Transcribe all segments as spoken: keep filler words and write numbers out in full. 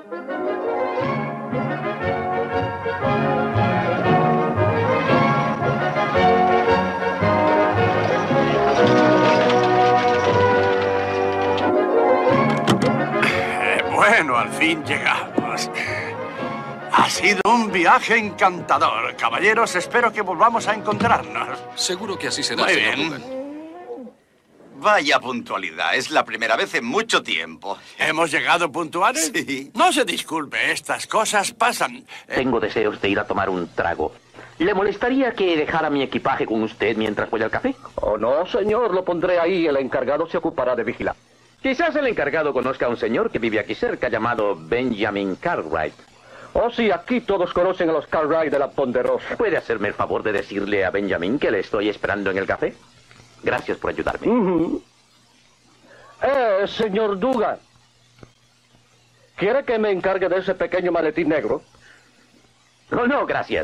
Bueno, al fin llegamos. Ha sido un viaje encantador. Caballeros, espero que volvamos a encontrarnos. Seguro que así será, Muy señor bien. Dugan. Vaya puntualidad, es la primera vez en mucho tiempo. ¿Hemos llegado puntuales? Sí. No se disculpe, estas cosas pasan. Eh, Tengo deseos de ir a tomar un trago. ¿Le molestaría que dejara mi equipaje con usted mientras voy al café? Oh, no, señor, lo pondré ahí. El encargado se ocupará de vigilar. Quizás el encargado conozca a un señor que vive aquí cerca llamado Benjamin Cartwright. Oh, sí, aquí todos conocen a los Cartwright de la Ponderosa. ¿Puede hacerme el favor de decirle a Benjamin que le estoy esperando en el café? Gracias por ayudarme. Uh-huh. Eh, señor Dugan, ¿quiere que me encargue de ese pequeño maletín negro? No, no, gracias.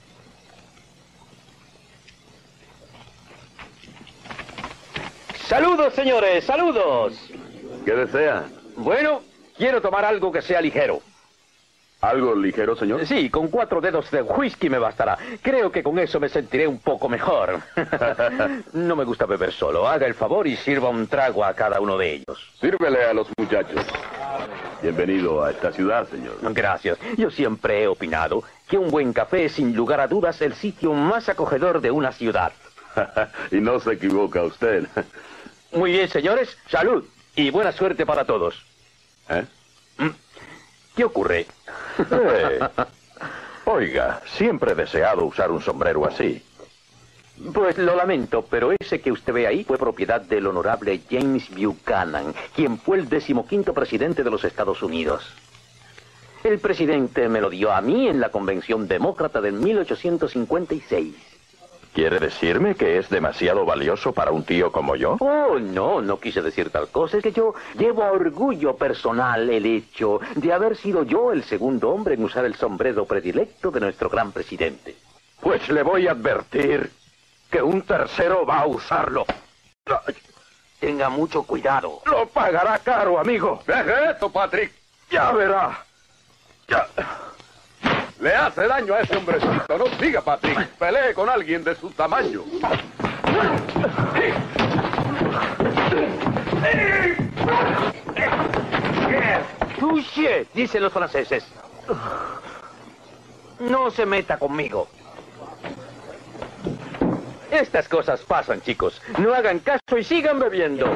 Saludos, señores, saludos. ¿Qué desea? Bueno, quiero tomar algo que sea ligero. ¿Algo ligero, señor? Sí, con cuatro dedos de whisky me bastará. Creo que con eso me sentiré un poco mejor. No me gusta beber solo. Haga el favor y sirva un trago a cada uno de ellos. Sírvele a los muchachos. Bienvenido a esta ciudad, señor. Gracias. Yo siempre he opinado que un buen café es sin lugar a dudas el sitio más acogedor de una ciudad. Y no se equivoca usted. Muy bien, señores. Salud y buena suerte para todos. ¿Eh? ¿Qué ocurre? Eh, oiga, siempre he deseado usar un sombrero así. Pues lo lamento, pero ese que usted ve ahí fue propiedad del honorable James Buchanan, quien fue el decimoquinto presidente de los Estados Unidos. El presidente me lo dio a mí en la Convención Demócrata de mil ochocientos cincuenta y seis. ¿Quiere decirme que es demasiado valioso para un tío como yo? Oh, no, no quise decir tal cosa. Es que yo llevo a orgullo personal el hecho de haber sido yo el segundo hombre en usar el sombrero predilecto de nuestro gran presidente. Pues le voy a advertir que un tercero va a usarlo. Tenga mucho cuidado. Lo pagará caro, amigo. Deje esto, Patrick. Ya verá. Ya. Le hace daño a ese hombrecito. No siga, Patrick. Pelee con alguien de su tamaño. Touché, dicen los franceses. No se meta conmigo. Estas cosas pasan, chicos. No hagan caso y sigan bebiendo.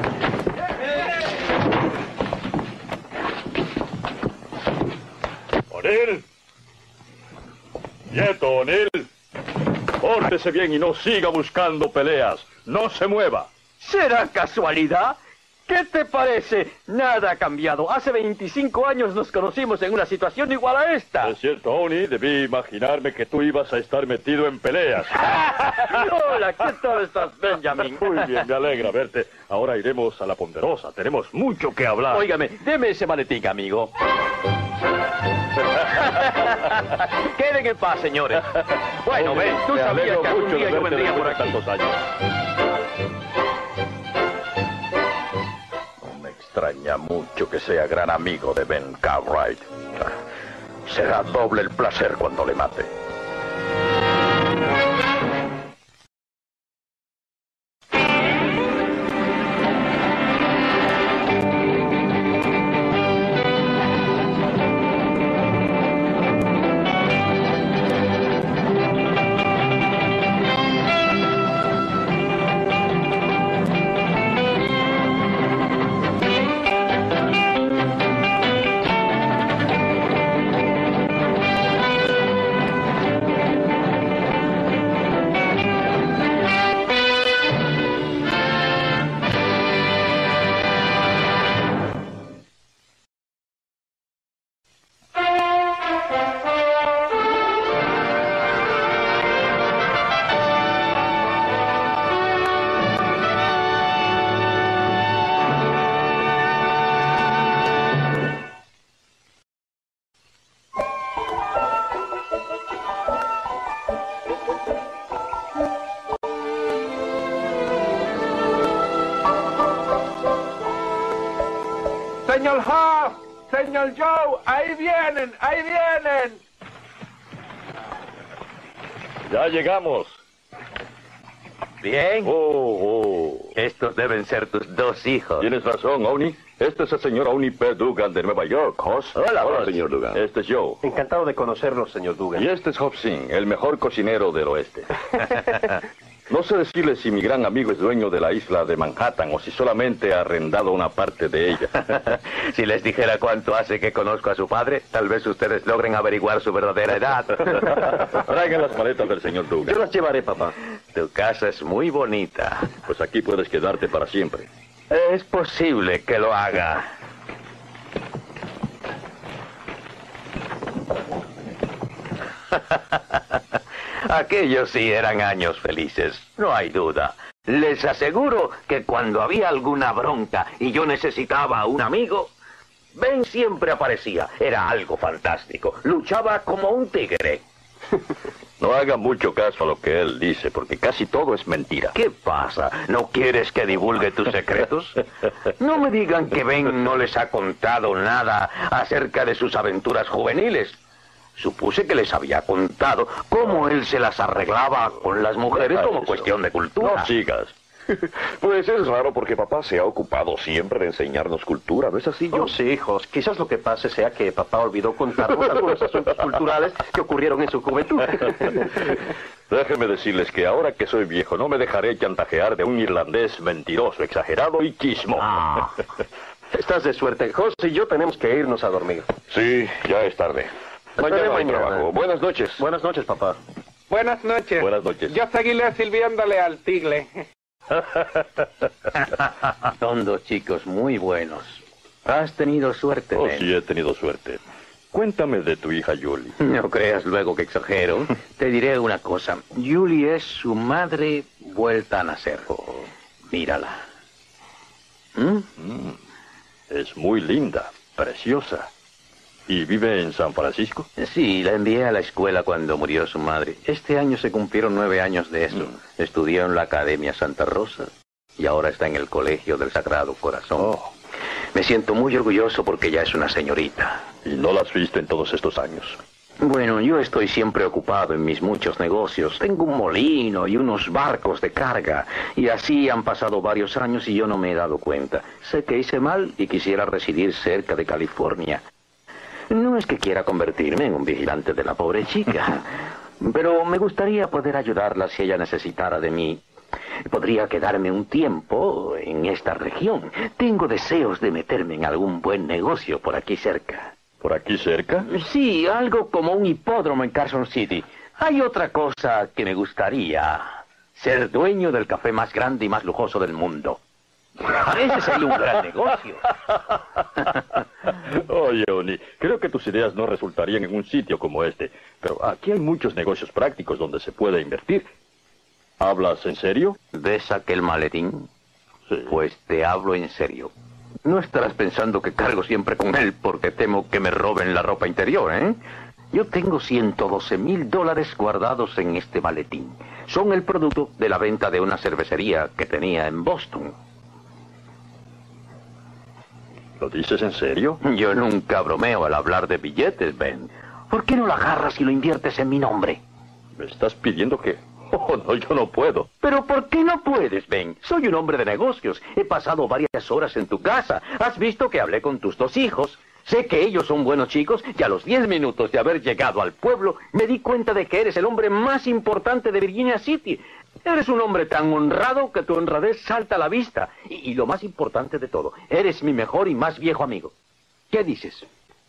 O'Neill. Quieto, O'Neill. Pórtese bien y no siga buscando peleas. No se mueva. ¿Será casualidad? ¿Qué te parece? Nada ha cambiado. Hace veinticinco años nos conocimos en una situación igual a esta. Es cierto, Tony. Debí imaginarme que tú ibas a estar metido en peleas. Hola, ¿qué tal estás, Benjamin? Muy bien, me alegra verte. Ahora iremos a la Ponderosa. Tenemos mucho que hablar. Óigame, deme ese maletín, amigo. Queden en paz, señores. Bueno, ven, tú me sabías alegro que algún mucho día de yo verte vendría por después de aquí. tantos años. Me extraña mucho que sea gran amigo de Ben Cartwright. Será doble el placer cuando le mate. Señor Hart, Señor Joe, ahí vienen, ahí vienen. Ya llegamos. Bien. Oh, oh. Estos deben ser tus dos hijos. Tienes razón, Oni. Este es el señor Oni P. Dugan de Nueva York, Hoss. Hola, Hola, Hoss. señor Dugan. Este es Joe. Encantado de conocerlo, señor Dugan. Y este es Hobson, el mejor cocinero del oeste. No sé decirle si mi gran amigo es dueño de la isla de Manhattan o si solamente ha arrendado una parte de ella. Si les dijera cuánto hace que conozco a su padre, tal vez ustedes logren averiguar su verdadera edad. Traigan las maletas del señor Dugan. Yo las llevaré, papá. Tu casa es muy bonita. Pues aquí puedes quedarte para siempre. Es posible que lo haga. Aquellos sí eran años felices, no hay duda. Les aseguro que cuando había alguna bronca y yo necesitaba a un amigo, Ben siempre aparecía. Era algo fantástico. Luchaba como un tigre. No haga mucho caso a lo que él dice, porque casi todo es mentira. ¿Qué pasa? ¿No quieres que divulgue tus secretos? No me digan que Ben no les ha contado nada acerca de sus aventuras juveniles. Supuse que les había contado cómo él se las arreglaba con las mujeres Deja como eso. cuestión de cultura. No sigas. Pues es raro porque papá se ha ocupado siempre de enseñarnos cultura, ¿no es así, Oh, yo? sí, hijos. Quizás lo que pase sea que papá olvidó contarnos algunos asuntos culturales que ocurrieron en su juventud. Déjenme decirles que ahora que soy viejo no me dejaré chantajear de un irlandés mentiroso, exagerado y chismoso. Ah. Estás de suerte. José y yo tenemos que irnos a dormir. Sí, ya es tarde. Hasta Mañana hay mañana. trabajo. Buenas noches. Buenas noches, papá. Buenas noches. Buenas noches. Yo seguiré sirviéndole al tigre. Son dos chicos muy buenos. Has tenido suerte, Oh, Ben. sí, he tenido suerte. Cuéntame de tu hija Julie. No creas luego que exagero. Te diré una cosa. Julie es su madre vuelta a nacer. Mírala. ¿Mm? Mm, es muy linda, preciosa. ¿Y vive en San Francisco? Sí, la envié a la escuela cuando murió su madre. Este año se cumplieron nueve años de eso. Mm. Estudió en la Academia Santa Rosa y ahora está en el Colegio del Sagrado Corazón. Oh. Me siento muy orgulloso porque ya es una señorita. ¿Y no la has visto en todos estos años? Bueno, yo estoy siempre ocupado en mis muchos negocios. Tengo un molino y unos barcos de carga. Y así han pasado varios años y yo no me he dado cuenta. Sé que hice mal y quisiera residir cerca de California. No es que quiera convertirme en un vigilante de la pobre chica, pero me gustaría poder ayudarla si ella necesitara de mí. Podría quedarme un tiempo en esta región. Tengo deseos de meterme en algún buen negocio por aquí cerca. ¿Por aquí cerca? Sí, algo como un hipódromo en Carson City. Hay otra cosa que me gustaría. Ser dueño del café más grande y más lujoso del mundo. Ese sería un gran negocio. Oye, Oni, creo que tus ideas no resultarían en un sitio como este. Pero aquí hay muchos negocios prácticos donde se puede invertir. ¿Hablas en serio? ¿Ves aquel maletín? Sí. Pues te hablo en serio. No estarás pensando que cargo siempre con él porque temo que me roben la ropa interior, ¿eh? Yo tengo ciento doce mil dólares guardados en este maletín. Son el producto de la venta de una cervecería que tenía en Boston. ¿Lo dices en serio? Yo nunca bromeo al hablar de billetes, Ben. ¿Por qué no lo agarras y lo inviertes en mi nombre? ¿Me estás pidiendo que...? Oh, no, yo no puedo. ¿Pero por qué no puedes, Ben? Soy un hombre de negocios. He pasado varias horas en tu casa. Has visto que hablé con tus dos hijos. Sé que ellos son buenos chicos y a los diez minutos de haber llegado al pueblo me di cuenta de que eres el hombre más importante de Virginia City. Eres un hombre tan honrado que tu honradez salta a la vista. Y, y lo más importante de todo, eres mi mejor y más viejo amigo. ¿Qué dices?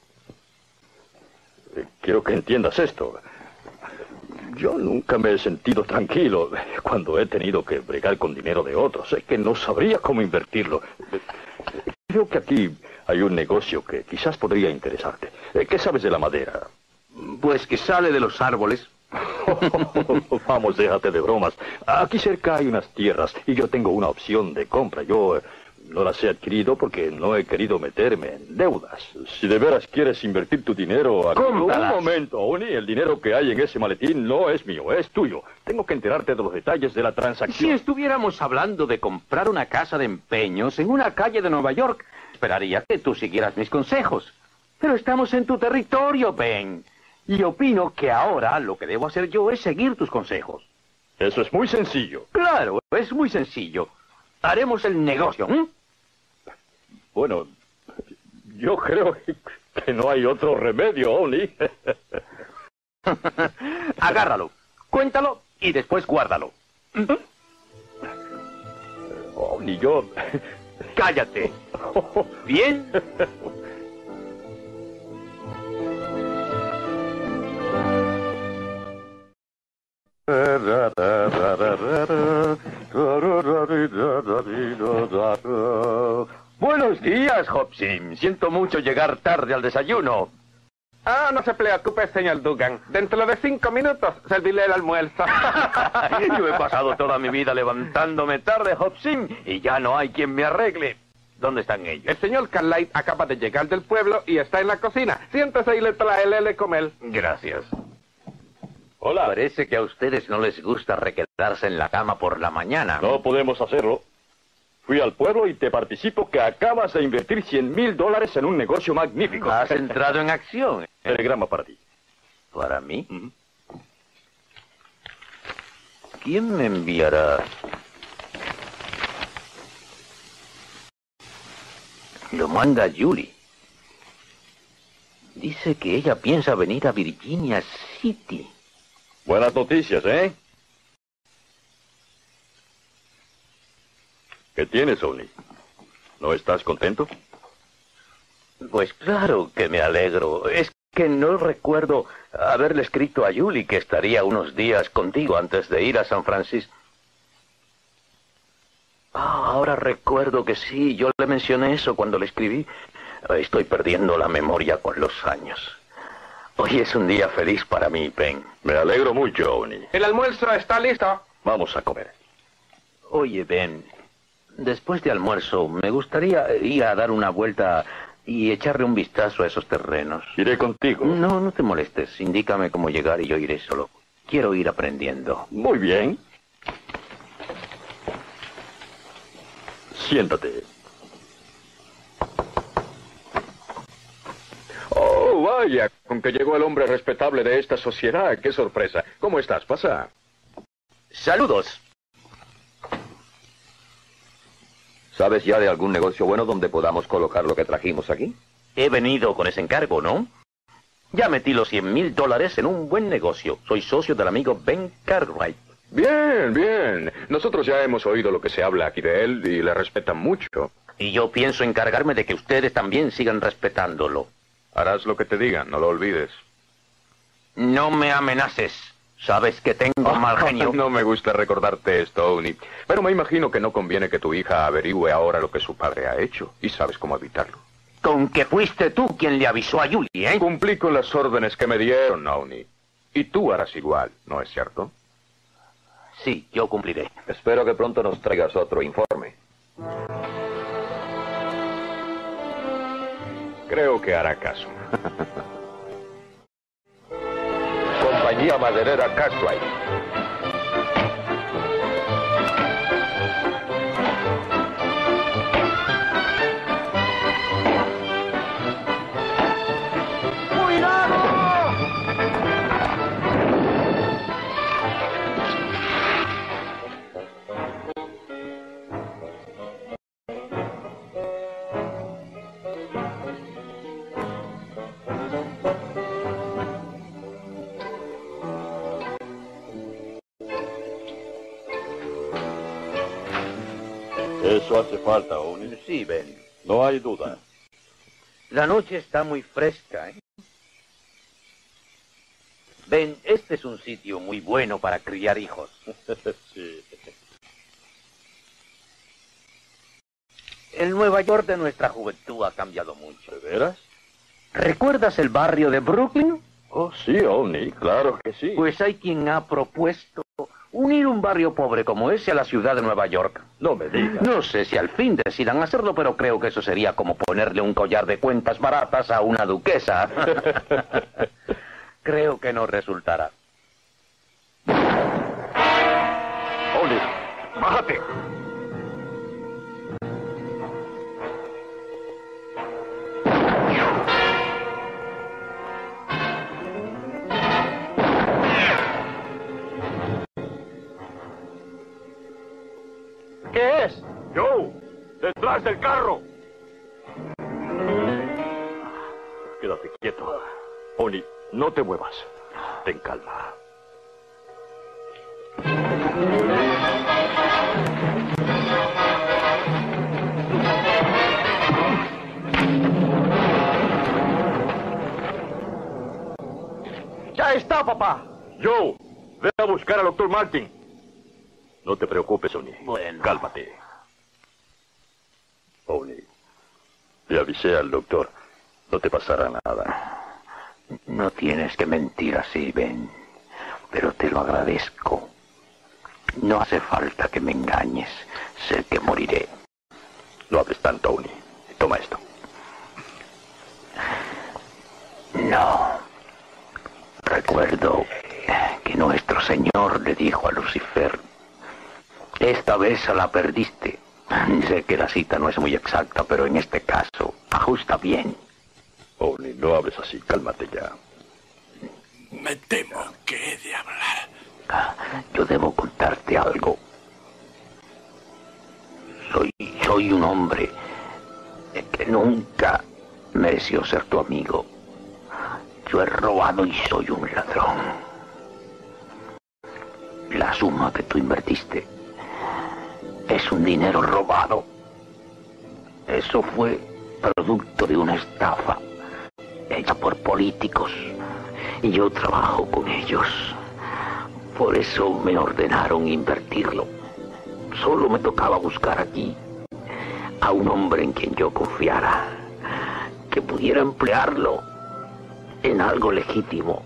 Eh, Quiero que entiendas esto. Yo nunca me he sentido tranquilo cuando he tenido que bregar con dinero de otros. Sé que no sabría cómo invertirlo. Creo que aquí hay un negocio que quizás podría interesarte. ¿Qué sabes de la madera? Pues que sale de los árboles. Vamos, déjate de bromas. Aquí cerca hay unas tierras y yo tengo una opción de compra. Yo eh, no las he adquirido porque no he querido meterme en deudas. Si de veras quieres invertir tu dinero... Aquí... ¡Cómpralas! Un momento, Oni. El dinero que hay en ese maletín no es mío, es tuyo. Tengo que enterarte de los detalles de la Si transacción. estuviéramos hablando de comprar una casa de empeños en una calle de Nueva York, esperaría que tú siguieras mis consejos. Pero estamos en tu territorio, Ben. Y opino que ahora lo que debo hacer yo es seguir tus consejos. Eso es muy sencillo. Claro, es muy sencillo. Haremos el negocio, ¿eh? Bueno, yo creo que no hay otro remedio, Oni. Agárralo, cuéntalo y después guárdalo. Oni, yo... Cállate. ¿Bien? Buenos días, Hobson. Siento mucho llegar tarde al desayuno. Ah, no se preocupe, señor Dugan. Dentro de cinco minutos serviré el almuerzo. Yo he pasado toda mi vida levantándome tarde, Hobson, y ya no hay quien me arregle. ¿Dónde están ellos? El señor Cartwright acaba de llegar del pueblo y está en la cocina. Siéntese y le traeré de comer. Gracias. Hola. Parece que a ustedes no les gusta requedarse en la cama por la mañana. No podemos hacerlo. Fui al pueblo y te participo que acabas de invertir cien mil dólares en un negocio magnífico. Has entrado en acción. Telegrama para ti. ¿Para mí? Uh-huh. ¿Quién me enviará? Lo manda Julie. Dice que ella piensa venir a Virginia City. Buenas noticias, ¿eh? ¿Qué tienes, Oni? ¿No estás contento? Pues claro que me alegro. Es que no recuerdo haberle escrito a Julie que estaría unos días contigo antes de ir a San Francisco. Ah, ahora recuerdo que sí, yo le mencioné eso cuando le escribí. Estoy perdiendo la memoria con los años. Hoy es un día feliz para mí, Ben. Me alegro mucho, Oni. El almuerzo está listo. Vamos a comer. Oye, Ben, después de almuerzo me gustaría ir a dar una vuelta y echarle un vistazo a esos terrenos. Iré contigo. No, no te molestes. Indícame cómo llegar y yo iré solo. Quiero ir aprendiendo. Muy bien. Siéntate. Oh, vaya, con que llegó el hombre respetable de esta sociedad. ¡Qué sorpresa! ¿Cómo estás? Pasa. ¡Saludos! ¿Sabes ya de algún negocio bueno donde podamos colocar lo que trajimos aquí? He venido con ese encargo, ¿no? Ya metí los cien mil dólares en un buen negocio. Soy socio del amigo Ben Cartwright. Bien, bien. Nosotros ya hemos oído lo que se habla aquí de él y le respetan mucho. Y yo pienso encargarme de que ustedes también sigan respetándolo. Harás lo que te digan, no lo olvides. No me amenaces. Sabes que tengo mal genio. No me gusta recordarte esto, Oni. Pero me imagino que no conviene que tu hija averigüe ahora lo que su padre ha hecho. Y sabes cómo evitarlo. Con que fuiste tú quien le avisó a Julie, ¿eh? Cumplí con las órdenes que me dieron, Oni. Y tú harás igual, ¿no es cierto? Sí, yo cumpliré. Espero que pronto nos traigas otro informe. Creo que hará caso. Compañía Maderera Cartwright. Eso hace falta, Oni. Sí, Ben. No hay duda. La noche está muy fresca, ¿eh? Ben, este es un sitio muy bueno para criar hijos. Sí. El Nueva York de nuestra juventud ha cambiado mucho. ¿De veras? ¿Recuerdas el barrio de Brooklyn? Oh, sí, Oni, claro que sí. Pues hay quien ha propuesto unir un barrio pobre como ese a la ciudad de Nueva York. No me digas. No sé si al fin decidan hacerlo, pero creo que eso sería como ponerle un collar de cuentas baratas a una duquesa. Creo que no resultará. Oni, bájate. ¡Detrás del carro! Quédate quieto. Oni, no te muevas. Ten calma. ¡Ya está, papá! Joe, ve a buscar al doctor Martin. No te preocupes, Oni. Bueno. Cálmate. Oni, le avisé al doctor. No te pasará nada. No tienes que mentir así, Ben. Pero te lo agradezco. No hace falta que me engañes. Sé que moriré. No hables tanto, Oni. Toma esto. No. Recuerdo que nuestro Señor le dijo a Lucifer: esta vez la perdiste. Sé que la cita no es muy exacta, pero en este caso ajusta bien. Oni, no hables así. Cálmate ya. Me temo que he de hablar. Yo debo contarte algo. Soy, soy un hombre que nunca mereció ser tu amigo. Yo he robado y soy un ladrón. La suma que tú invertiste es un dinero robado. Eso fue producto de una estafa hecha por políticos. Y yo trabajo con ellos. Por eso me ordenaron invertirlo. Solo me tocaba buscar aquí a un hombre en quien yo confiara, que pudiera emplearlo en algo legítimo.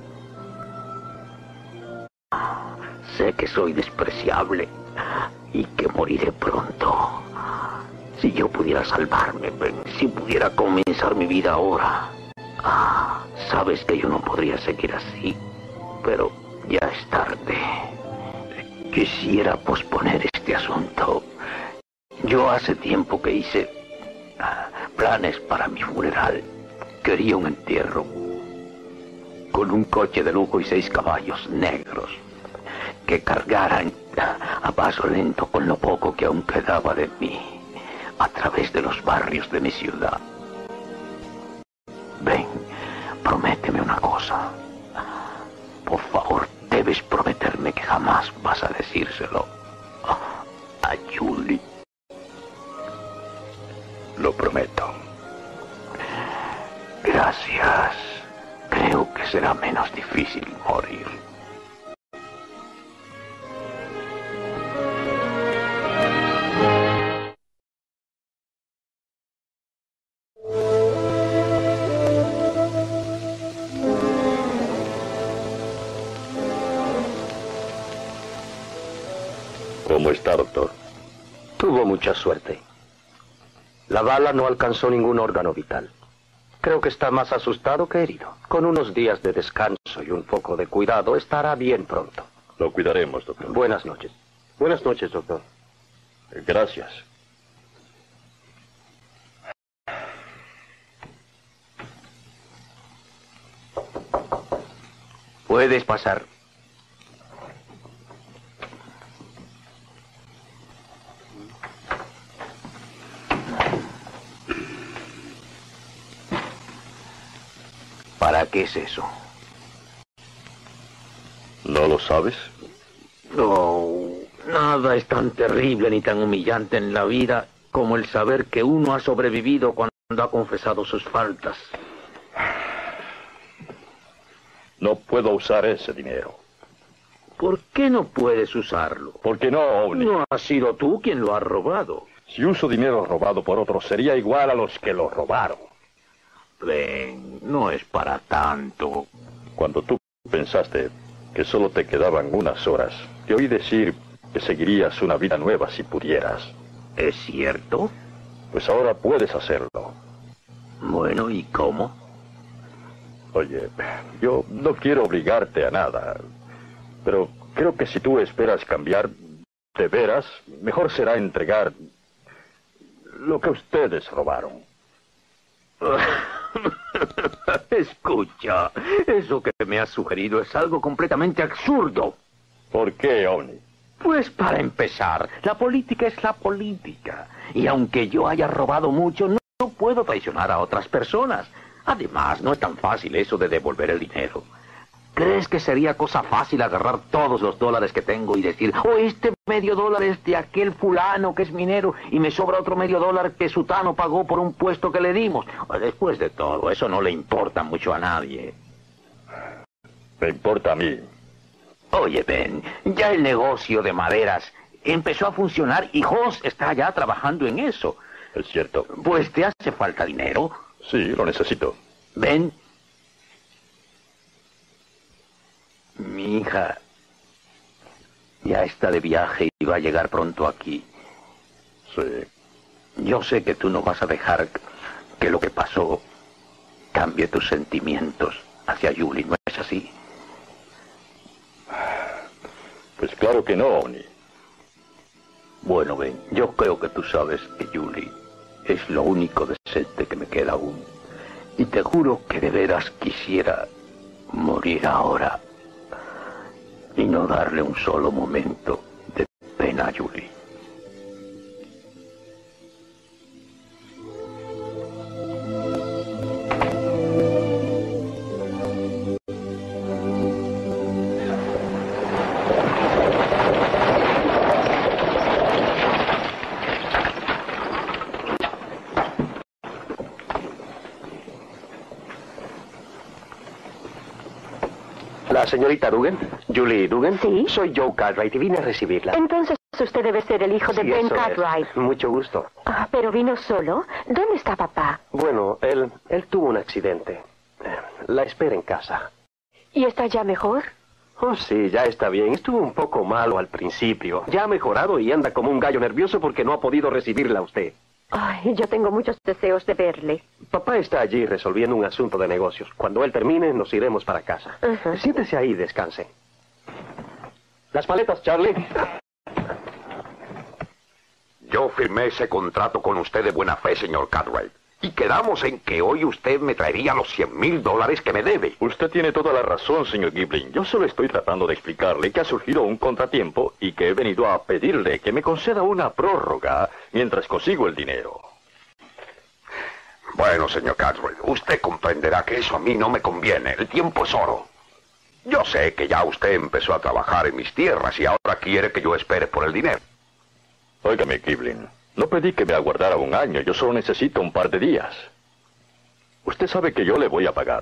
Sé que soy despreciable y que moriré pronto. Si yo pudiera salvarme, si pudiera comenzar mi vida ahora. Ah, sabes que yo no podría seguir así, pero ya es tarde. Quisiera posponer este asunto. Yo hace tiempo que hice planes para mi funeral. Quería un entierro con un coche de lujo y seis caballos negros que cargaran a paso lento con lo poco que aún quedaba de mí a través de los barrios de mi ciudad. Ven, prométeme una cosa. Por favor, debes prometerme que jamás vas a decírselo a Julie. Lo prometo. Gracias. Creo que será menos difícil morir. ¿Cómo está, doctor? Tuvo mucha suerte. La bala no alcanzó ningún órgano vital. Creo que está más asustado que herido. Con unos días de descanso y un poco de cuidado, estará bien pronto. Lo cuidaremos, doctor. Buenas noches. Buenas noches, doctor. Gracias. Puedes pasar. ¿Para qué es eso? ¿No lo sabes? No, nada es tan terrible ni tan humillante en la vida como el saber que uno ha sobrevivido cuando ha confesado sus faltas. No puedo usar ese dinero. ¿Por qué no puedes usarlo? ¿Por qué no, Oni? No has sido tú quien lo ha robado. Si uso dinero robado por otros, sería igual a los que lo robaron. Ven, no es para tanto. Cuando tú pensaste que solo te quedaban unas horas, te oí decir que seguirías una vida nueva si pudieras. ¿Es cierto? Pues ahora puedes hacerlo. Bueno, ¿y cómo? Oye, yo no quiero obligarte a nada, pero creo que si tú esperas cambiar de veras, mejor será entregar lo que ustedes robaron. Escucha, eso que me has sugerido es algo completamente absurdo. ¿Por qué, Oni? Pues para empezar, la política es la política. Y aunque yo haya robado mucho, no, no puedo traicionar a otras personas. Además, no es tan fácil eso de devolver el dinero. ¿Crees que sería cosa fácil agarrar todos los dólares que tengo y decir, oh, este medio dólar es de aquel fulano que es minero y me sobra otro medio dólar que Sutano pagó por un puesto que le dimos? Después de todo, eso no le importa mucho a nadie. Me importa a mí. Oye, Ben, ya el negocio de maderas empezó a funcionar y Hoss está ya trabajando en eso. Es cierto. Pues te hace falta dinero. Sí, lo necesito. Ben, mi hija ya está de viaje y va a llegar pronto aquí. Sí. Yo sé que tú no vas a dejar que lo que pasó cambie tus sentimientos hacia Julie, ¿no es así? Pues claro que no, Oni. Bueno, Ben, yo creo que tú sabes que Julie es lo único decente que me queda aún. Y te juro que de veras quisiera morir ahora y no darle un solo momento de pena a Julie. ¿La señorita Dugan? ¿Julie Dugan? Sí. Soy Joe Cartwright y vine a recibirla. Entonces usted debe ser el hijo de Sí, Ben eso es. Cartwright. Mucho gusto. Ah, pero vino solo. ¿Dónde está papá? Bueno, él, él tuvo un accidente. Eh, La espera en casa. ¿Y está ya mejor? Oh, sí, ya está bien. Estuvo un poco malo al principio. Ya ha mejorado y anda como un gallo nervioso porque no ha podido recibirla a usted. Ay, yo tengo muchos deseos de verle. Papá está allí resolviendo un asunto de negocios. Cuando él termine, nos iremos para casa. Ajá. Siéntese ahí y descanse. Las maletas, Charlie. Yo firmé ese contrato con usted de buena fe, señor Cartwright. Y quedamos en que hoy usted me traería los cien mil dólares que me debe. Usted tiene toda la razón, señor Giblin. Yo solo estoy tratando de explicarle que ha surgido un contratiempo y que he venido a pedirle que me conceda una prórroga mientras consigo el dinero. Bueno, señor Cartwright, usted comprenderá que eso a mí no me conviene. El tiempo es oro. Yo sé que ya usted empezó a trabajar en mis tierras y ahora quiere que yo espere por el dinero. Óigame, Giblin. No pedí que me aguardara un año, yo solo necesito un par de días. Usted sabe que yo le voy a pagar.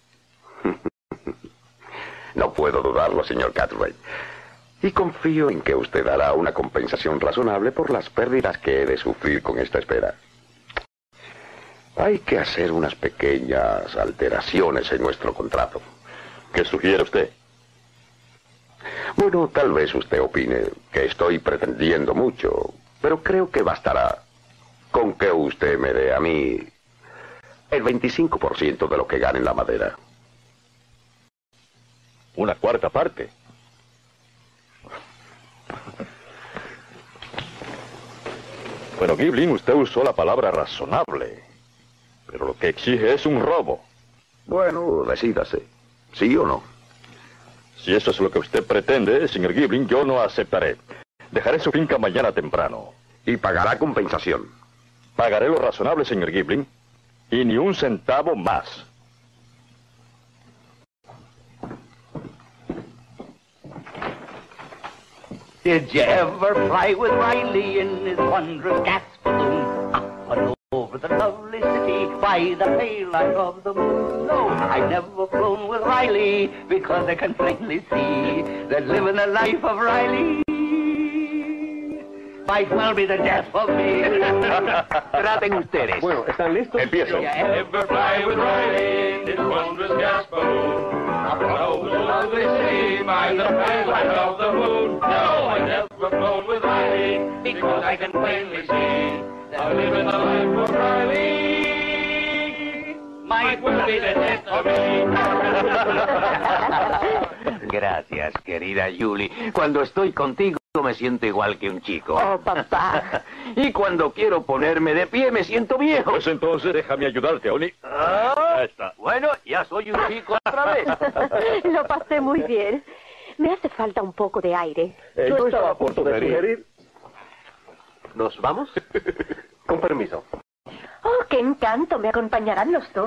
No puedo dudarlo, señor Cartwright. Y confío en que usted dará una compensación razonable por las pérdidas que he de sufrir con esta espera. Hay que hacer unas pequeñas alteraciones en nuestro contrato. ¿Qué sugiere usted? Bueno, tal vez usted opine que estoy pretendiendo mucho, pero creo que bastará con que usted me dé a mí el veinticinco por ciento de lo que gane en la madera. ¿Una cuarta parte? Bueno, Giblin, usted usó la palabra razonable, pero lo que exige es un robo. Bueno, decídase, ¿sí o no? Si eso es lo que usted pretende, señor Giblin, yo no aceptaré. Dejaré su finca mañana temprano. Y pagará compensación. Pagaré lo razonable, señor Giblin, y ni un centavo más. Did you ever fly with Riley in his wondrous gas balloon? Up and over the lovely city by the pale light of the moon? No, I've never flown with Riley because I can plainly see that living the life of Riley might well be the death of me. Traten ustedes. Bueno, ¿están listos? Empiezo. Did you ever fly with Riley in his wondrous gas balloon? Up and over the lovely city by the pale light of the moon? No, I've never flown with Riley because I can plainly see that living the life of Riley might well be the death of me. Gracias, querida Julie. Cuando estoy contigo me siento igual que un chico. Oh, papá. Y cuando quiero ponerme de pie me siento viejo. Pues entonces déjame ayudarte, Oni. Ah, Ahí está. bueno, ya soy un chico otra vez. Lo pasé muy bien. Me hace falta un poco de aire. Eh, yo estaba a punto de sugerir... ¿Nos vamos? Con permiso. Oh, qué encanto. Me acompañarán los dos.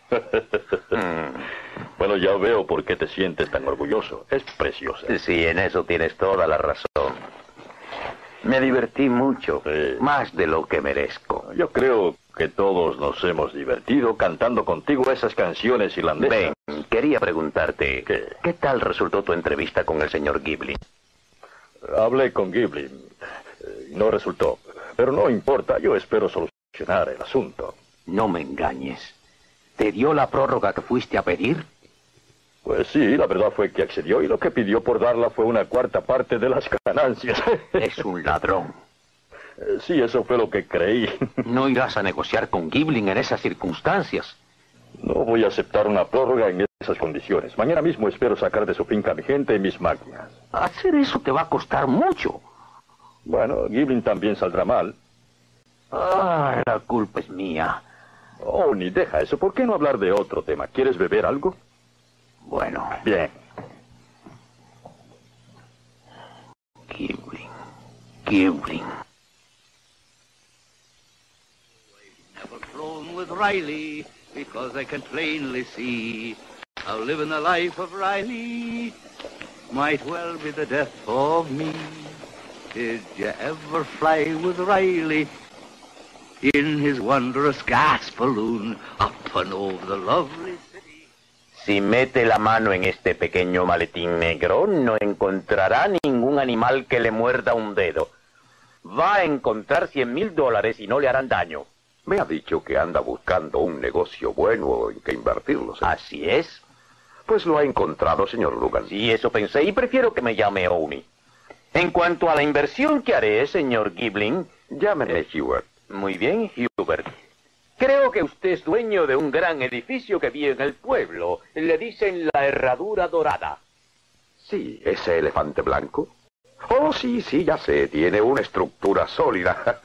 Bueno, ya veo por qué te sientes tan orgulloso. Es preciosa. Sí, en eso tienes toda la razón. Me divertí mucho, Sí. más de lo que merezco. Yo creo que todos nos hemos divertido cantando contigo esas canciones irlandesas. Ben, quería preguntarte, ¿Qué? ¿qué tal resultó tu entrevista con el señor Giblin? Hablé con Giblin. eh, y no resultó. Pero no importa, yo espero solucionar el asunto. No me engañes. ¿Te dio la prórroga que fuiste a pedir? Pues sí, la verdad fue que accedió y lo que pidió por darla fue una cuarta parte de las ganancias. Es un ladrón. Eh, Sí, eso fue lo que creí. No irás a negociar con Giblin en esas circunstancias. No voy a aceptar una prórroga en esas condiciones. Mañana mismo espero sacar de su finca a mi gente y mis máquinas. Hacer eso te va a costar mucho. Bueno, Giblin también saldrá mal. Ah, la culpa es mía. Oh, ni deja eso. ¿Por qué no hablar de otro tema? ¿Quieres beber algo? Bueno, Bien. Giblin, Giblin. Never flown with Riley, because I can plainly see how living the life of Riley might well be the death of me. Did you ever fly with Riley in his wondrous gas balloon up and over the lovely city? Si mete la mano en este pequeño maletín negro, no encontrará ningún animal que le muerda un dedo. Va a encontrar cien mil dólares y no le harán daño. Me ha dicho que anda buscando un negocio bueno en que invertirlos. ¿eh? Así es. Pues lo ha encontrado, señor Dugan. Sí, eso pensé y prefiero que me llame Owney. En cuanto a la inversión que haré, señor Giblin... Llámeme Hubert. Muy bien, Hubert. Creo que usted es dueño de un gran edificio que vi en el pueblo. Le dicen la Herradura Dorada. Sí, ese elefante blanco. Oh, sí, sí, ya sé, tiene una estructura sólida.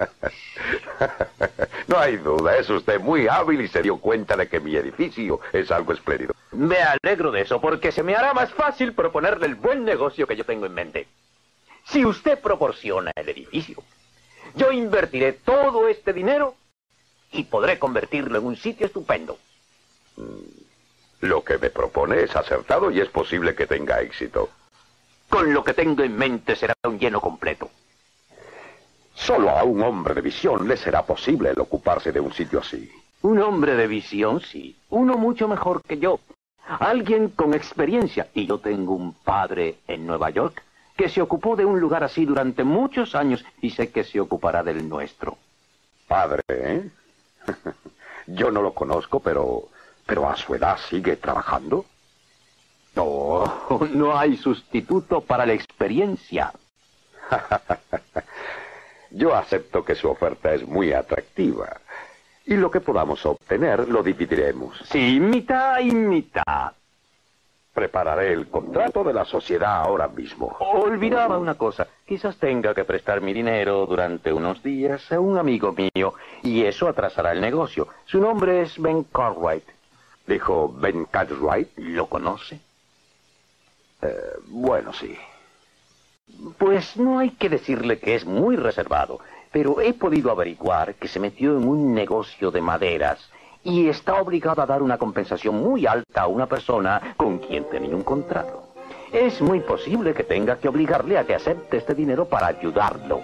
No hay duda, es usted muy hábil y se dio cuenta de que mi edificio es algo espléndido. Me alegro de eso, porque se me hará más fácil proponerle el buen negocio que yo tengo en mente. Si usted proporciona el edificio, yo invertiré todo este dinero y podré convertirlo en un sitio estupendo. Lo que me propone es acertado y es posible que tenga éxito. Con lo que tengo en mente será un lleno completo. Solo a un hombre de visión le será posible el ocuparse de un sitio así. Un hombre de visión, sí. Uno mucho mejor que yo. Alguien con experiencia. Y yo tengo un padre en Nueva York que se ocupó de un lugar así durante muchos años y sé que se ocupará del nuestro. Padre, ¿eh? Yo no lo conozco, pero... ¿Pero a su edad sigue trabajando? No, no hay sustituto para la experiencia. Yo acepto que su oferta es muy atractiva. Y lo que podamos obtener lo dividiremos. Sí, mitad y mitad. Prepararé el contrato de la sociedad ahora mismo. Olvidaba una cosa. Quizás tenga que prestar mi dinero durante unos días a un amigo mío. Y eso atrasará el negocio. Su nombre es Ben Cartwright. ¿Dijo Ben Cartwright? ¿Lo conoce? Eh, bueno, sí. Pues no hay que decirle que es muy reservado, pero he podido averiguar que se metió en un negocio de maderas y está obligado a dar una compensación muy alta a una persona con quien tenía un contrato. Es muy posible que tenga que obligarle a que acepte este dinero para ayudarlo.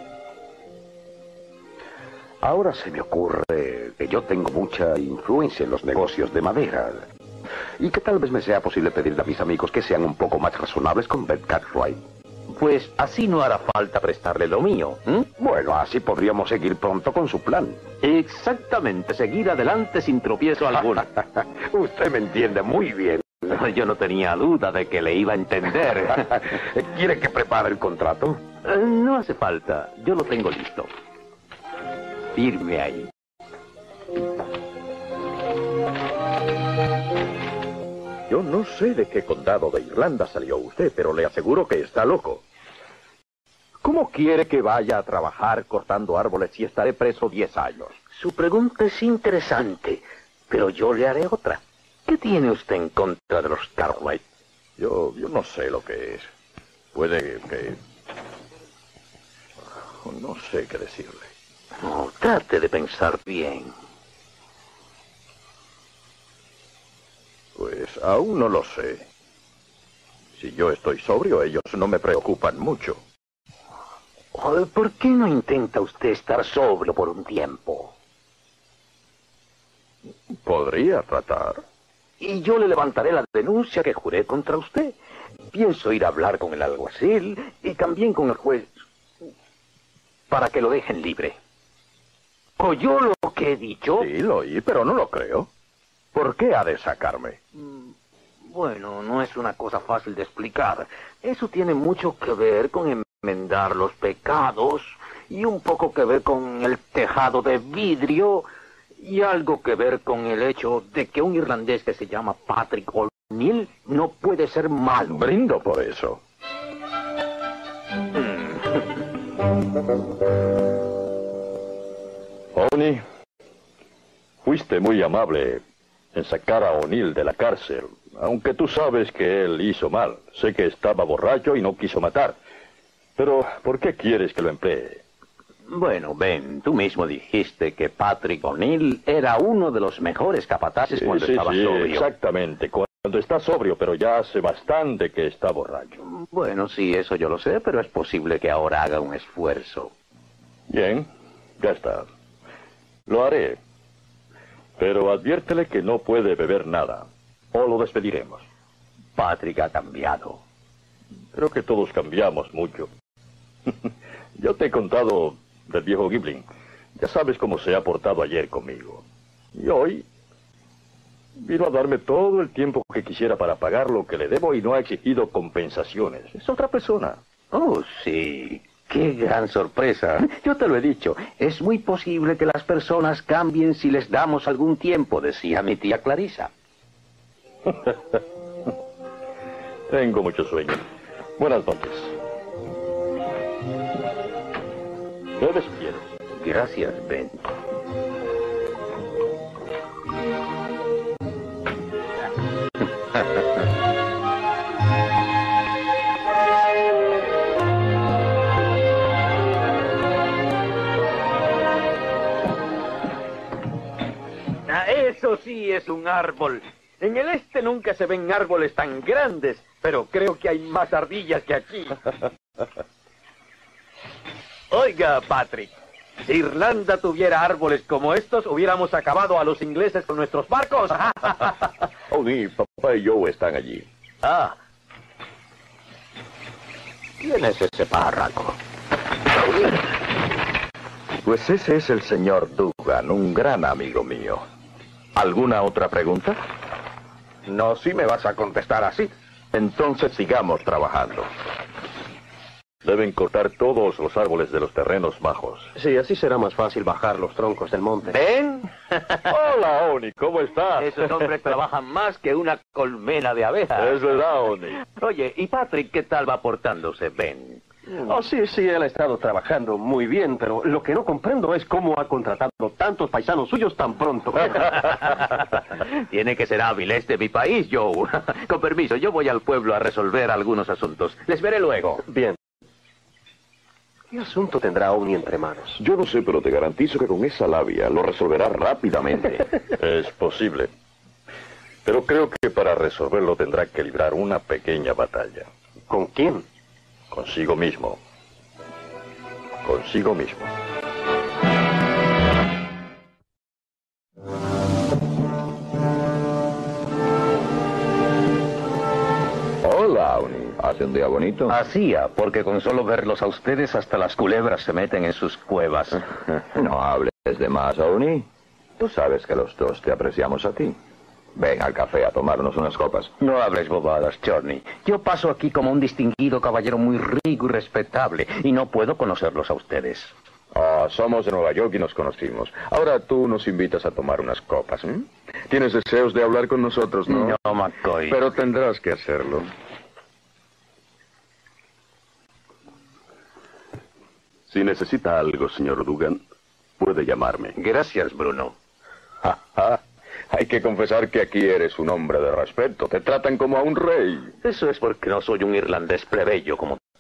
Ahora se me ocurre que yo tengo mucha influencia en los negocios de madera. Y que tal vez me sea posible pedirle a mis amigos que sean un poco más razonables con Ben Cartwright. Pues así no hará falta prestarle lo mío. ¿eh? Bueno, así podríamos seguir pronto con su plan. Exactamente, seguir adelante sin tropiezo alguno. Usted me entiende muy bien. Yo no tenía duda de que le iba a entender. ¿Quiere que prepare el contrato? Eh, no hace falta, yo lo tengo listo. Firme ahí. Yo no sé de qué condado de Irlanda salió usted, pero le aseguro que está loco. ¿Cómo quiere que vaya a trabajar cortando árboles si estaré preso diez años? Su pregunta es interesante, pero yo le haré otra. ¿Qué tiene usted en contra de los Cartwright? Yo, yo no sé lo que es. Puede que... No sé qué decirle. No, trate de pensar bien. Pues aún no lo sé. Si yo estoy sobrio, ellos no me preocupan mucho. ¿Por qué no intenta usted estar sobrio por un tiempo? Podría tratar. Y yo le levantaré la denuncia que juré contra usted. Pienso ir a hablar con el alguacil y también con el juez para que lo dejen libre. ¿Oyó lo que he dicho? Sí, lo oí, pero no lo creo. ¿Por qué ha de sacarme? Bueno, no es una cosa fácil de explicar. Eso tiene mucho que ver con enmendar los pecados y un poco que ver con el tejado de vidrio y algo que ver con el hecho de que un irlandés que se llama Patrick O'Neill no puede ser malo. Brindo por eso. Oni, fuiste muy amable en sacar a O'Neill de la cárcel, aunque tú sabes que él hizo mal. Sé que estaba borracho y no quiso matar. Pero, ¿por qué quieres que lo emplee? Bueno, Ben, tú mismo dijiste que Patrick O'Neill era uno de los mejores capataces Sí, cuando sí, estaba sí, sobrio. exactamente, cuando está sobrio, pero ya hace bastante que está borracho. Bueno, sí, eso yo lo sé, pero es posible que ahora haga un esfuerzo. Bien, ya está. Lo haré. Pero adviértele que no puede beber nada, o lo despediremos. Patrick ha cambiado. Creo que todos cambiamos mucho. Yo te he contado del viejo Gibling. Ya sabes cómo se ha portado ayer conmigo. Y hoy vino a darme todo el tiempo que quisiera para pagar lo que le debo y no ha exigido compensaciones. Es otra persona. Oh, sí. ¡Qué gran sorpresa! Yo te lo he dicho. Es muy posible que las personas cambien si les damos algún tiempo, decía mi tía Clarisa. Tengo mucho sueño. Buenas noches. Bebe si quieres. Gracias, Ben. Ah, eso sí es un árbol. En el este nunca se ven árboles tan grandes, pero creo que hay más ardillas que aquí. Oiga, Patrick, si Irlanda tuviera árboles como estos, hubiéramos acabado a los ingleses con nuestros barcos. Oni, papá y Joe están allí. Ah. ¿Quién es ese párraco? Pues ese es el señor Dugan, un gran amigo mío. ¿Alguna otra pregunta? No, si me vas a contestar así. Entonces sigamos trabajando. Deben cortar todos los árboles de los terrenos bajos. Sí, así será más fácil bajar los troncos del monte. ¿Ben? Hola, Oni, ¿cómo estás? Esos hombres trabajan más que una colmena de abejas. Es verdad, Oni. Oye, ¿y Patrick qué tal va portándose, Ben? Oh, sí, sí, él ha estado trabajando muy bien, pero lo que no comprendo es cómo ha contratado tantos paisanos suyos tan pronto. Tiene que ser hábil este mi país, Joe. Con permiso, yo voy al pueblo a resolver algunos asuntos. Les veré luego. Bien. ¿Qué asunto tendrá Oni entre manos? Yo no sé, pero te garantizo que con esa labia lo resolverá rápidamente. Es posible. Pero creo que para resolverlo tendrá que librar una pequeña batalla. ¿Con quién? Consigo mismo. Consigo mismo. Hola, Oni. ¿Hace un día bonito? Hacía, porque con solo verlos a ustedes hasta las culebras se meten en sus cuevas. No hables de más, Oni. Tú sabes que los dos te apreciamos a ti. Ven al café a tomarnos unas copas. No hables bobadas, Johnny. Yo paso aquí como un distinguido caballero muy rico y respetable, y no puedo conocerlos a ustedes. Ah, somos de Nueva York y nos conocimos. Ahora tú nos invitas a tomar unas copas, ¿eh? Tienes deseos de hablar con nosotros, ¿no? No, McCoy. Pero tendrás que hacerlo. Si necesita algo, señor Dugan, puede llamarme. Gracias, Bruno. Ja, ja. Hay que confesar que aquí eres un hombre de respeto. Te tratan como a un rey. Eso es porque no soy un irlandés plebeyo como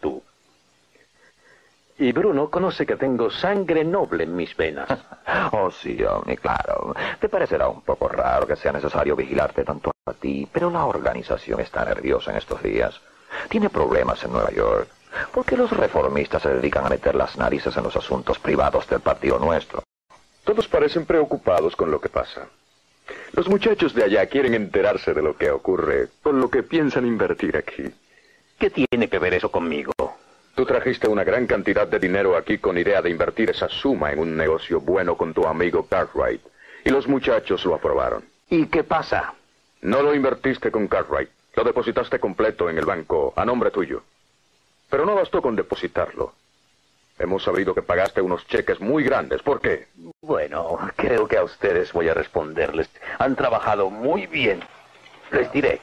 Y Bruno conoce que tengo sangre noble en mis venas. Oh, sí, Omni, claro. Te parecerá un poco raro que sea necesario vigilarte tanto a ti, pero la organización está nerviosa en estos días. Tiene problemas en Nueva York, porque los reformistas se dedican a meter las narices en los asuntos privados del partido nuestro. Todos parecen preocupados con lo que pasa. Los muchachos de allá quieren enterarse de lo que ocurre con lo que piensan invertir aquí. ¿Qué tiene que ver eso conmigo? Tú trajiste una gran cantidad de dinero aquí con idea de invertir esa suma en un negocio bueno con tu amigo Cartwright. Y los muchachos lo aprobaron. ¿Y qué pasa? No lo invertiste con Cartwright. Lo depositaste completo en el banco a nombre tuyo. Pero no bastó con depositarlo. Hemos sabido que pagaste unos cheques muy grandes. ¿Por qué? Bueno, creo que a ustedes voy a responderles. Han trabajado muy bien. Les diré.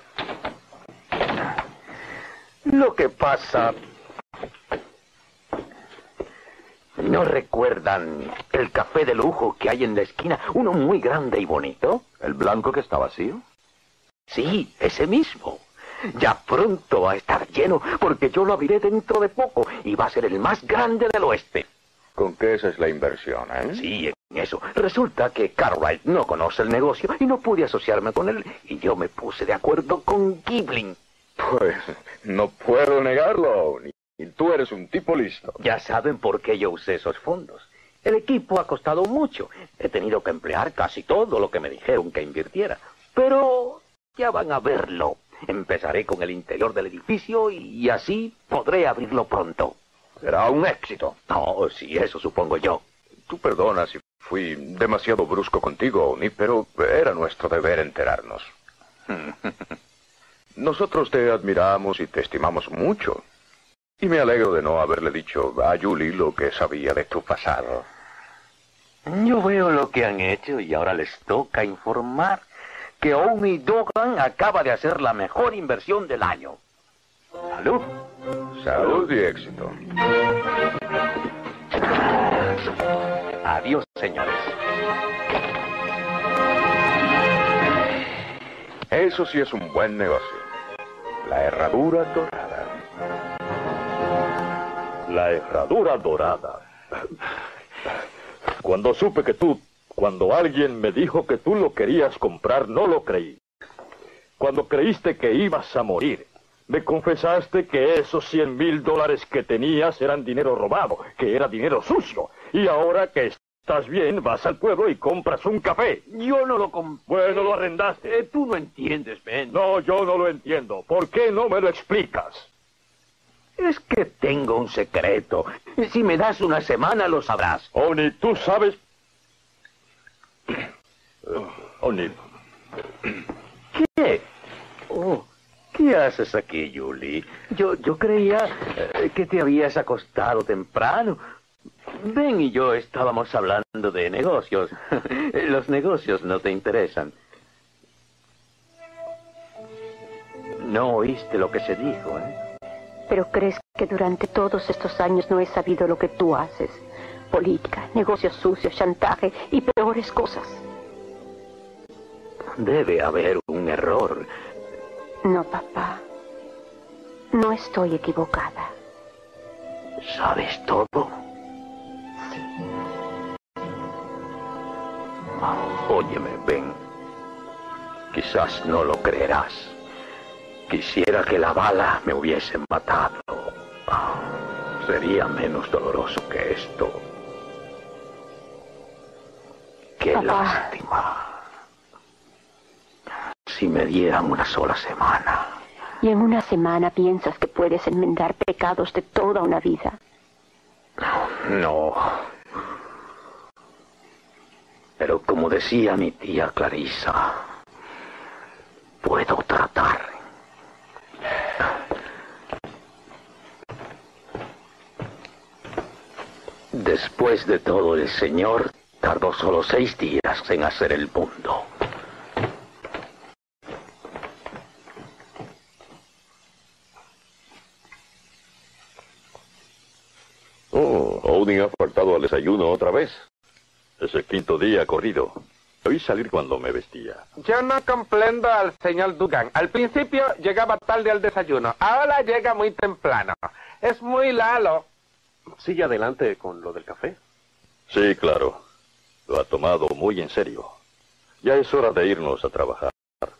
Lo que pasa... ¿No recuerdan el café de lujo que hay en la esquina? Uno muy grande y bonito. ¿El blanco que está vacío? Sí, ese mismo. Ya pronto va a estar lleno, porque yo lo abriré dentro de poco y va a ser el más grande del oeste. ¿Con qué esa es la inversión, eh? Sí, en eso. Resulta que Cartwright no conoce el negocio y no pude asociarme con él, y yo me puse de acuerdo con Giblin. Pues no puedo negarlo, ni... Y tú eres un tipo listo. Ya saben por qué yo usé esos fondos. El equipo ha costado mucho. He tenido que emplear casi todo lo que me dijeron que invirtiera. Pero ya van a verlo. Empezaré con el interior del edificio y así podré abrirlo pronto. Será un éxito. No, sí, eso supongo yo. Tú perdona si fui demasiado brusco contigo, Oni, pero era nuestro deber enterarnos. Nosotros te admiramos y te estimamos mucho. Y me alegro de no haberle dicho a Julie lo que sabía de tu pasado. Yo veo lo que han hecho y ahora les toca informar que Omi Dogan acaba de hacer la mejor inversión del año. ¡Salud! Salud y éxito. Adiós, señores. Eso sí es un buen negocio. La herradura dorada. La herradura dorada. Cuando supe que tú, cuando alguien me dijo que tú lo querías comprar, no lo creí. Cuando creíste que ibas a morir, me confesaste que esos cien mil dólares que tenías eran dinero robado, que era dinero sucio. Y ahora que estás bien, vas al pueblo y compras un café. Yo no lo compré. Bueno, lo arrendaste. Eh, tú no entiendes, Ben. No, yo no lo entiendo. ¿Por qué no me lo explicas? Es que tengo un secreto. Si me das una semana, lo sabrás. Oni, tú sabes... Uh, Oni. ¿Qué? Oh, ¿qué haces aquí, Julie? Yo, yo creía eh, que te habías acostado temprano. Ben y yo estábamos hablando de negocios. Los negocios no te interesan. No oíste lo que se dijo, ¿eh? ¿Pero crees que durante todos estos años no he sabido lo que tú haces? Política, negocios sucios, chantaje y peores cosas. Debe haber un error. No, papá. No estoy equivocada. ¿Sabes todo? Sí. Oh, óyeme, Ben. Quizás no lo creerás. Quisiera que la bala me hubiese matado. Oh, sería menos doloroso que esto. Qué Papá. lástima. Si me dieran una sola semana. ¿Y en una semana piensas que puedes enmendar pecados de toda una vida? No. Pero como decía mi tía Clarisa, puedo tratar. Después de todo, el Señor tardó solo seis días en hacer el mundo. Oh, Odin ha faltado al desayuno otra vez. Es el quinto día corrido. Oí salir cuando me vestía. Yo no comprendo al señor Dugan. Al principio llegaba tarde al desayuno. Ahora llega muy temprano. Es muy lalo. ¿Sigue adelante con lo del café? Sí, claro. Lo ha tomado muy en serio. Ya es hora de irnos a trabajar.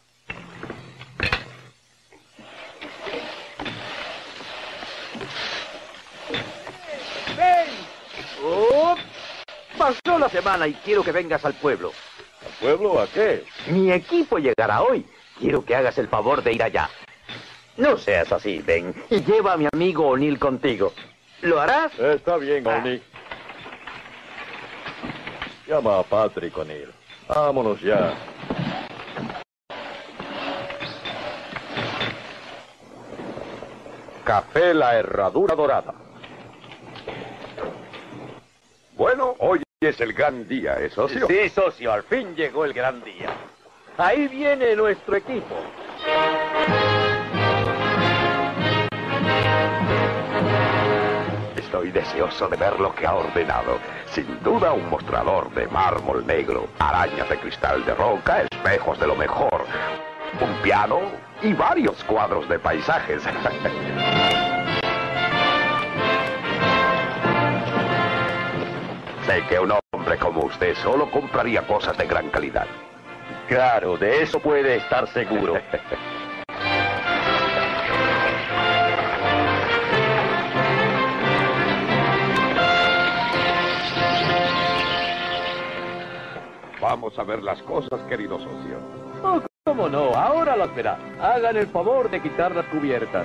¡Ven! Oh, pasó la semana y quiero que vengas al pueblo. ¿Al pueblo? ¿A qué? Mi equipo llegará hoy. Quiero que hagas el favor de ir allá. No seas así, Ben, y lleva a mi amigo O'Neill contigo. ¿Lo harás? Está bien, O'Neill. Llama a Patrick, O'Neill. Vámonos ya. Café La Herradura Dorada. Bueno, hoy es el gran día, ¿eh, socio? Sí, socio, al fin llegó el gran día. Ahí viene nuestro equipo. Estoy deseoso de ver lo que ha ordenado. Sin duda un mostrador de mármol negro, arañas de cristal de roca, espejos de lo mejor, un piano y varios cuadros de paisajes. Sé que un hombre como usted solo compraría cosas de gran calidad. Claro, de eso puede estar seguro. Vamos a ver las cosas, querido socio. Oh, cómo no, ahora las verá. Hagan el favor de quitar las cubiertas.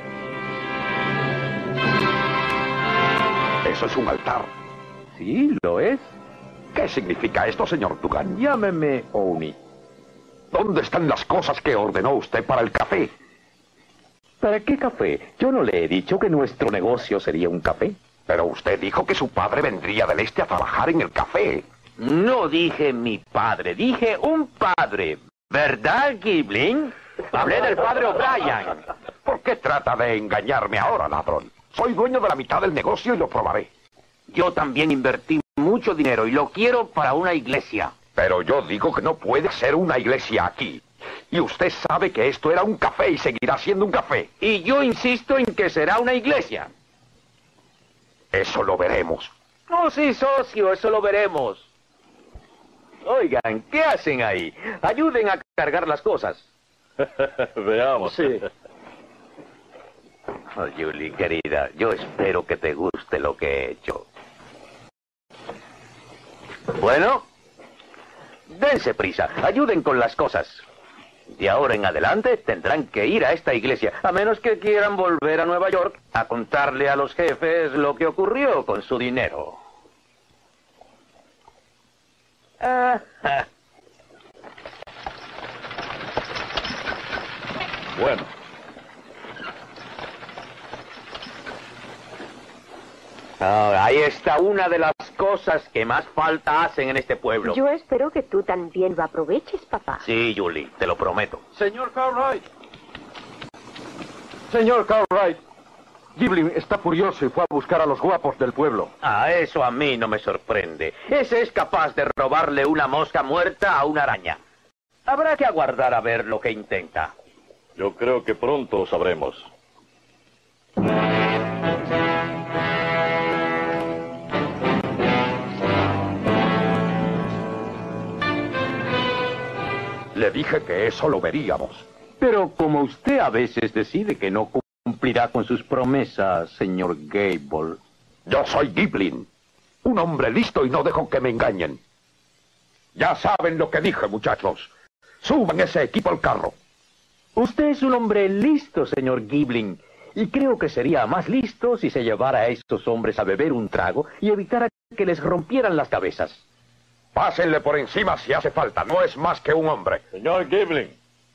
Eso es un altar. Sí, lo es. ¿Qué significa esto, señor Dugan? Llámeme Oni. ¿Dónde están las cosas que ordenó usted para el café? ¿Para qué café? Yo no le he dicho que nuestro negocio sería un café. Pero usted dijo que su padre vendría del este a trabajar en el café. No dije mi padre, dije un padre. ¿Verdad, Gibling? Hablé del padre O'Brien. ¿Por qué trata de engañarme ahora, ladrón? Soy dueño de la mitad del negocio y lo probaré. Yo también invertí mucho dinero y lo quiero para una iglesia. Pero yo digo que no puede ser una iglesia aquí. Y usted sabe que esto era un café y seguirá siendo un café. Y yo insisto en que será una iglesia. Eso lo veremos. Oh, sí, socio, eso lo veremos. Oigan, ¿qué hacen ahí? Ayuden a cargar las cosas. Veamos. Sí. Oh, Julie, querida, yo espero que te guste lo que he hecho. Bueno, dense prisa, ayuden con las cosas. De ahora en adelante tendrán que ir a esta iglesia, a menos que quieran volver a Nueva York a contarle a los jefes lo que ocurrió con su dinero. Ah, ah. Bueno. Oh, ahí está una de las cosas que más falta hacen en este pueblo. Yo espero que tú también lo aproveches, papá. Sí, Julie, te lo prometo. Señor Cartwright. Señor Cartwright. Gibling está furioso y fue a buscar a los guapos del pueblo. Ah, eso a mí no me sorprende. Ese es capaz de robarle una mosca muerta a una araña. Habrá que aguardar a ver lo que intenta. Yo creo que pronto sabremos. Le dije que eso lo veríamos. Pero como usted a veces decide que no cumplirá con sus promesas, señor Gable. Yo soy Gibling, un hombre listo y no dejo que me engañen. Ya saben lo que dije, muchachos. Suban ese equipo al carro. Usted es un hombre listo, señor Gibling. Y creo que sería más listo si se llevara a estos hombres a beber un trago y evitara que les rompieran las cabezas. Pásenle por encima si hace falta. No es más que un hombre. Señor Gibling.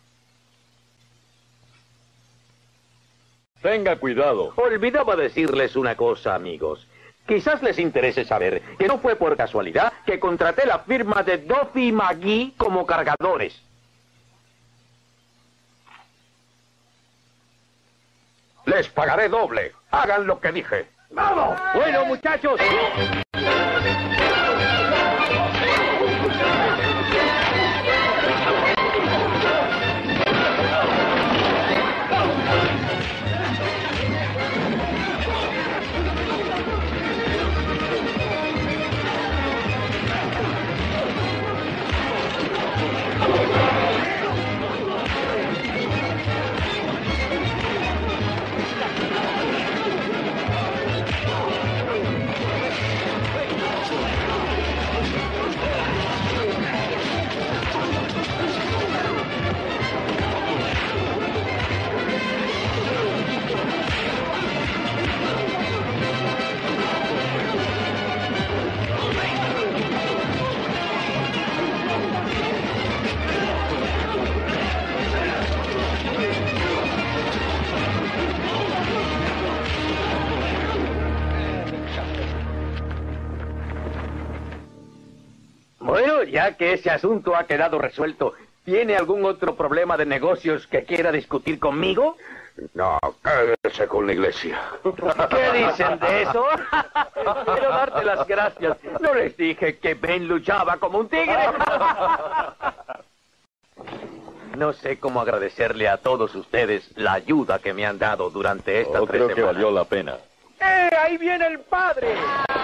Tenga cuidado. Olvidaba decirles una cosa, amigos. Quizás les interese saber que no fue por casualidad que contraté la firma de Duffy y McGee como cargadores. Les pagaré doble. Hagan lo que dije. ¡Vamos! Bueno, muchachos. Ya que ese asunto ha quedado resuelto, ¿tiene algún otro problema de negocios que quiera discutir conmigo? No, quédese con la iglesia. ¿Qué dicen de eso? Quiero darte las gracias. ¿No les dije que Ben luchaba como un tigre? No sé cómo agradecerle a todos ustedes la ayuda que me han dado durante estas oh, tres creo semanas. que valió la pena. ¡Eh! ¡Ahí viene el padre!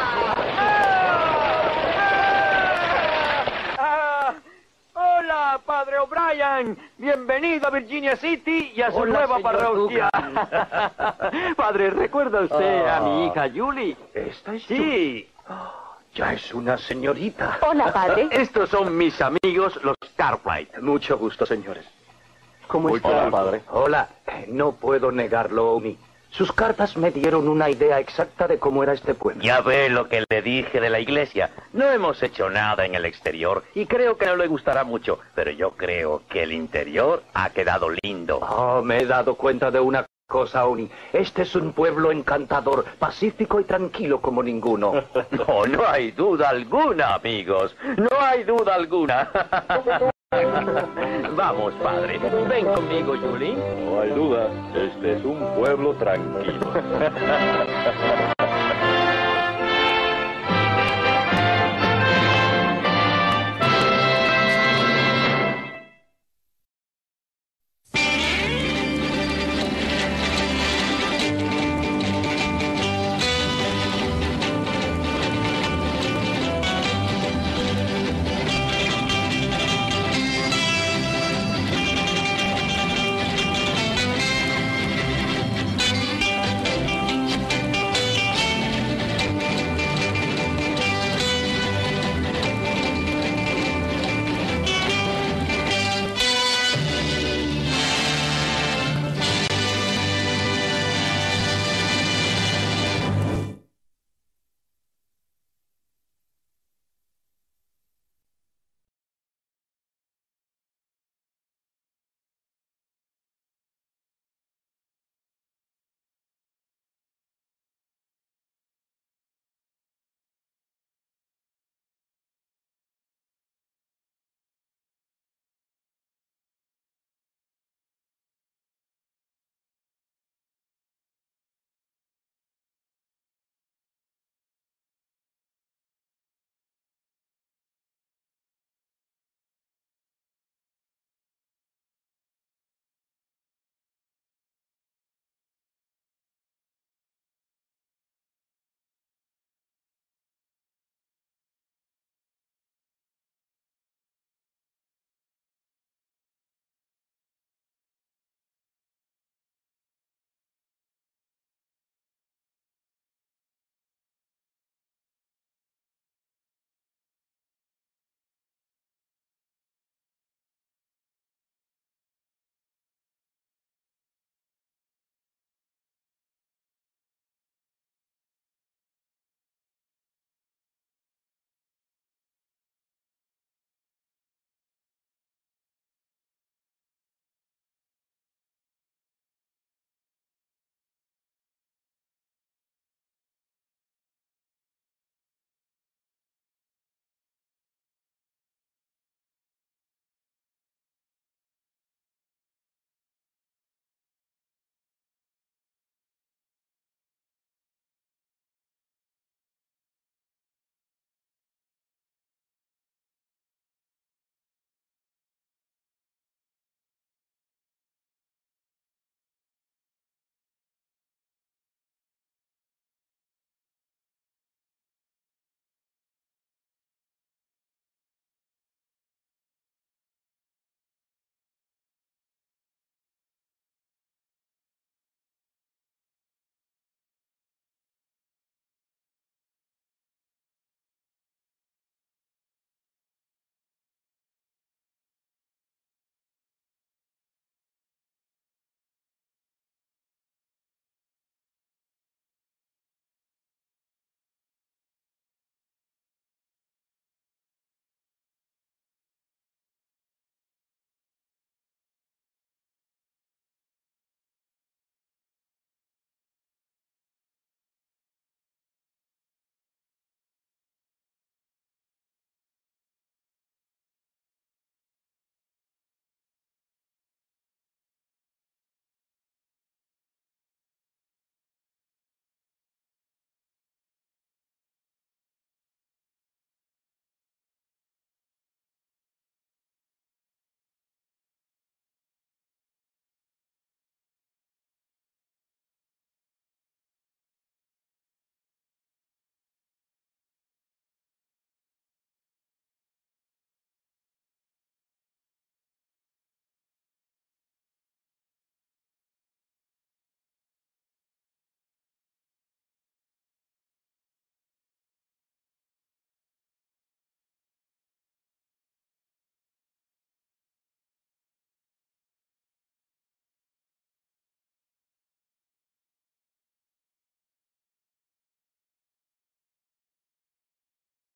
Ah, ¡hola, padre O'Brien! Bienvenido a Virginia City y a su Hola, nueva señor parroquia. Padre, ¿recuerda usted Ah. a mi hija Julie? ¿Esta es Sí. Ya es una señorita. Hola, padre. Estos son mis amigos, los Cartwright. Mucho gusto, señores. ¿Cómo está? Hola, padre. Hola. No puedo negarlo, Omi. Sus cartas me dieron una idea exacta de cómo era este pueblo. Ya ve lo que le dije de la iglesia. No hemos hecho nada en el exterior y creo que no le gustará mucho, pero yo creo que el interior ha quedado lindo. Oh, me he dado cuenta de una cosa, Oni. Este es un pueblo encantador, pacífico y tranquilo como ninguno. No, no hay duda alguna, amigos. No hay duda alguna. Vamos, padre. Ven conmigo, Julie. No hay duda, este es un pueblo tranquilo.